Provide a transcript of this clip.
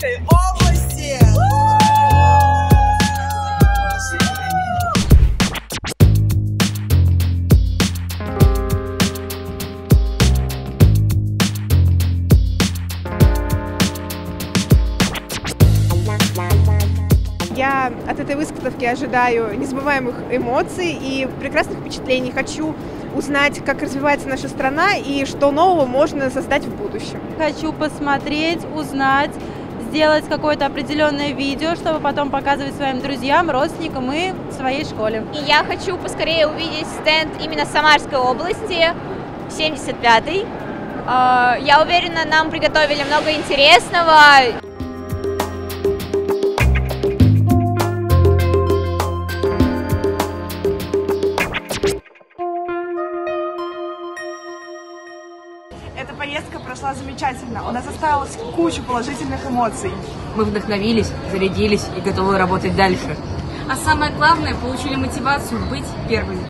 Самарской области. Я от этой выставки ожидаю незабываемых эмоций и прекрасных впечатлений. Хочу узнать, как развивается наша страна и что нового можно создать в будущем. Хочу посмотреть, узнать, сделать какое-то определенное видео, чтобы потом показывать своим друзьям, родственникам и своей школе. И я хочу поскорее увидеть стенд именно Самарской области, 75-й. Я уверена, нам приготовили много интересного. Эта поездка прошла замечательно. У нас осталось куча положительных эмоций. Мы вдохновились, зарядились и готовы работать дальше. А самое главное, получили мотивацию быть первыми.